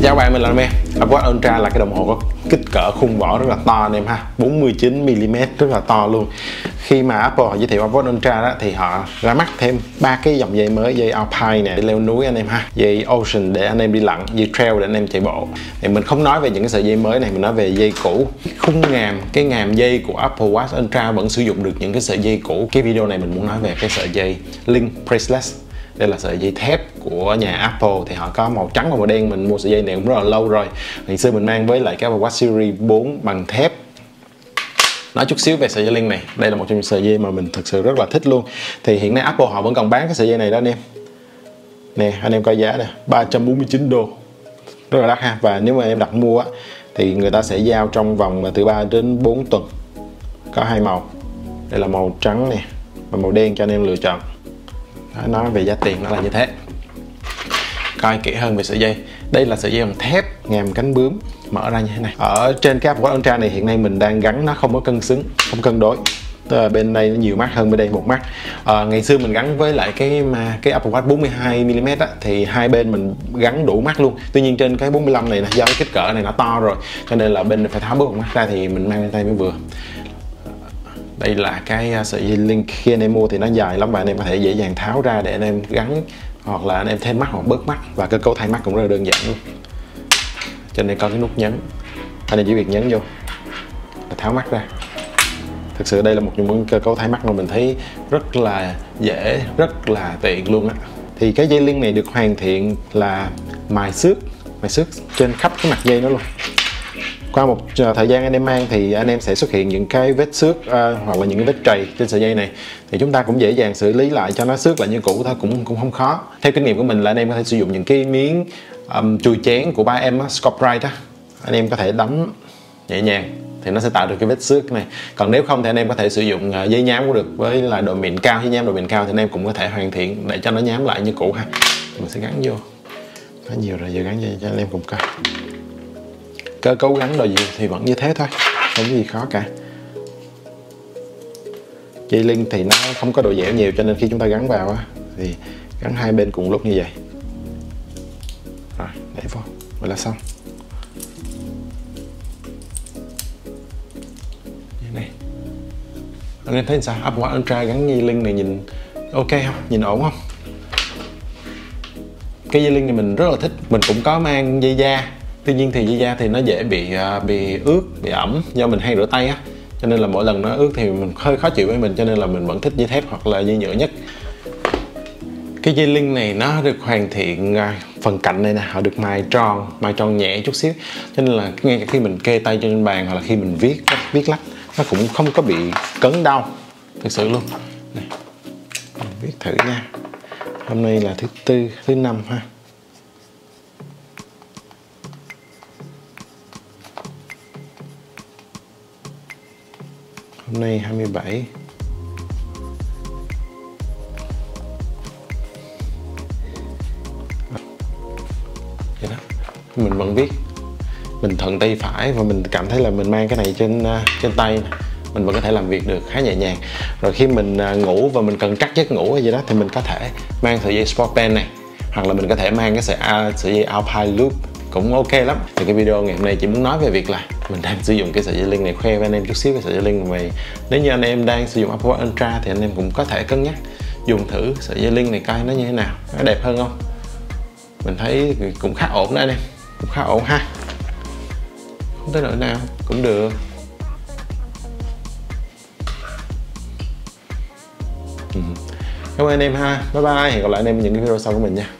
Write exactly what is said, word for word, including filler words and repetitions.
Chào bạn, mình là Nam Em. Apple Watch Ultra là cái đồng hồ có kích cỡ khung vỏ rất là to anh em ha, bốn mươi chín mi li mét, rất là to luôn. Khi mà Apple họ giới thiệu Apple Watch Ultra đó thì họ ra mắt thêm ba cái dòng dây mới, dây Alpine nè để leo núi anh em ha, dây Ocean để anh em đi lặn, dây Trail để anh em chạy bộ. Thì mình không nói về những cái sợi dây mới này, mình nói về dây cũ. Khung ngàm, cái ngàm dây của Apple Watch Ultra vẫn sử dụng được những cái sợi dây cũ. Cái video này mình muốn nói về cái sợi dây Link Bracelets. Đây là sợi dây thép của nhà Apple, thì họ có màu trắng và màu đen. Mình mua sợi dây này cũng rất là lâu rồi. Ngày xưa mình mang với lại cái Apple Watch Series bốn bằng thép. Nói chút xíu về sợi dây Link này. Đây là một trong những sợi dây mà mình thực sự rất là thích luôn. Thì hiện nay Apple họ vẫn còn bán cái sợi dây này đó anh em. Nè, anh em coi giá nè, ba trăm bốn mươi chín đô. Rất là đắt ha. Và nếu mà em đặt mua á, thì người ta sẽ giao trong vòng từ ba đến bốn tuần. Có hai màu. Đây là màu trắng nè và màu đen cho anh em lựa chọn. Nói về giá tiền nó là như thế. Coi kỹ hơn về sợi dây. Đây là sợi dây bằng thép, ngàm cánh bướm mở ra như thế này. Ở trên cái Apple Watch Ultra này hiện nay mình đang gắn nó không có cân xứng, không cân đối. Tức là bên đây nó nhiều mắt hơn bên đây một mắt. À, ngày xưa mình gắn với lại cái mà cái Apple Watch bốn mươi hai mi li mét á, thì hai bên mình gắn đủ mắt luôn. Tuy nhiên trên cái bốn mươi lăm này nè, do cái kích cỡ này nó to rồi, cho nên là bên phải tháo bớt một mắt ra thì mình mang lên tay mới vừa. Đây là cái sợi dây Link, khi anh em mua thì nó dài lắm và anh em có thể dễ dàng tháo ra để anh em gắn, hoặc là anh em thêm mắt hoặc bớt mắt, và cơ cấu thay mắt cũng rất là đơn giản luôn. Trên đây có cái nút nhấn, anh em chỉ việc nhấn vô và tháo mắt ra. Thực sự đây là một trong những cơ cấu thay mắt mà mình thấy rất là dễ, rất là tiện luôn á. Thì cái dây Link này được hoàn thiện là mài xước, mài xước trên khắp cái mặt dây đó luôn. Qua một thời gian anh em mang thì anh em sẽ xuất hiện những cái vết xước uh, hoặc là những cái vết trầy trên sợi dây này, thì chúng ta cũng dễ dàng xử lý lại cho nó xước lại như cũ thôi, cũng cũng không khó. Theo kinh nghiệm của mình là anh em có thể sử dụng những cái miếng um, chùi chén của ba em Scotch-Brite á, anh em có thể đấm nhẹ nhàng thì nó sẽ tạo được cái vết xước này. Còn nếu không thì anh em có thể sử dụng uh, dây nhám cũng được, với là độ mịn cao, dây nhám độ mịn cao thì anh em cũng có thể hoàn thiện để cho nó nhám lại như cũ ha. Mình sẽ gắn vô, có nhiều rồi, giờ gắn vô cho anh em cùng coi. Cơ cấu gắn đồ gì thì vẫn như thế thôi, không có gì khó cả. Dây Link thì nó không có độ dẻo nhiều, cho nên khi chúng ta gắn vào á, thì gắn hai bên cùng lúc như vậy. Rồi, để vô, vậy là xong. Như này. Anh em thấy sao? Apple Watch Ultra gắn dây Link này nhìn ok không? Nhìn ổn không? Cái dây Link này mình rất là thích. Mình cũng có mang dây da. Tuy nhiên thì dây da thì nó dễ bị bị ướt, bị ẩm, do mình hay rửa tay á, cho nên là mỗi lần nó ướt thì mình hơi khó chịu với mình, cho nên là mình vẫn thích dây thép hoặc là dây nhựa nhất. Cái dây Link này nó được hoàn thiện phần cạnh này nè, họ được mài tròn, mài tròn nhẹ chút xíu, cho nên là ngay cả khi mình kê tay trên bàn hoặc là khi mình viết viết lách, nó cũng không có bị cấn đau, thực sự luôn. Này, mình viết thử nha. Hôm nay là thứ tư, thứ năm ha. Hôm nay hai mươi bảy. Vậy đó. Mình vẫn viết. Mình thuận tay phải và mình cảm thấy là mình mang cái này trên trên tay, mình vẫn có thể làm việc được khá nhẹ nhàng. Rồi khi mình ngủ và mình cần cắt giấc ngủ hay gì đó thì mình có thể mang sợi dây Sport Pen này, hoặc là mình có thể mang cái sợi sợi dây Alpine Loop, cũng ok lắm. Thì cái video ngày hôm nay chỉ muốn nói về việc là mình đang sử dụng cái sợi dây Link này, khoe với anh em chút xíu cái sợi dây Link này. Nếu như anh em đang sử dụng Apple Watch Ultra thì anh em cũng có thể cân nhắc dùng thử sợi dây Link này coi nó như thế nào, nó đẹp hơn không. Mình thấy cũng khá ổn đó anh em, cũng khá ổn ha, không tới nỗi nào, cũng được. Cảm ơn anh em ha, bye bye, hẹn gặp lại anh em ở những cái video sau của mình nha.